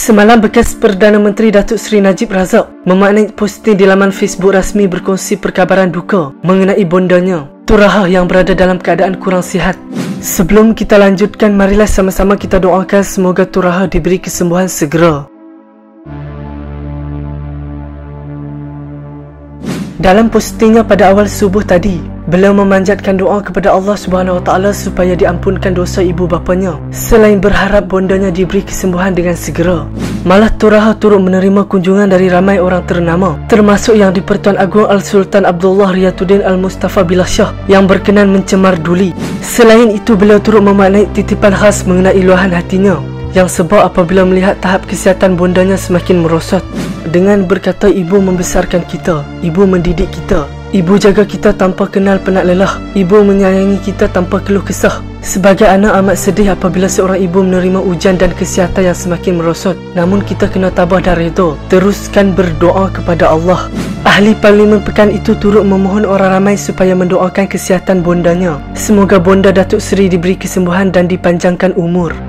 Semalam bekas Perdana Menteri Datuk Seri Najib Razak memaknai posting di laman Facebook rasmi berkongsi perkabaran duka mengenai bondanya, Turaha, yang berada dalam keadaan kurang sihat. Sebelum kita lanjutkan, marilah sama-sama kita doakan semoga Turaha diberi kesembuhan segera. Dalam postingnya pada awal subuh tadi, beliau memanjatkan doa kepada Allah Subhanahu Wa Taala supaya diampunkan dosa ibu bapanya, selain berharap bondanya diberi kesembuhan dengan segera. Malah Turaha turut menerima kunjungan dari ramai orang ternama, termasuk Yang di-Pertuan Agong Al-Sultan Abdullah Riyatuddin Al-Mustafa Billah Shah yang berkenan mencemar duli. Selain itu, beliau turut memaknai titipan khas mengenai luahan hatinya yang sebab apabila melihat tahap kesihatan bondanya semakin merosot, dengan berkata, ibu membesarkan kita, ibu mendidik kita, ibu jaga kita tanpa kenal penat lelah, ibu menyayangi kita tanpa keluh kesah. Sebagai anak amat sedih apabila seorang ibu menerima ujian dan kesihatan yang semakin merosot. Namun kita kena tabah dan redha, teruskan berdoa kepada Allah. Ahli Parlimen pekan itu turut memohon orang ramai supaya mendoakan kesihatan bondanya. Semoga bonda Datuk Seri diberi kesembuhan dan dipanjangkan umur.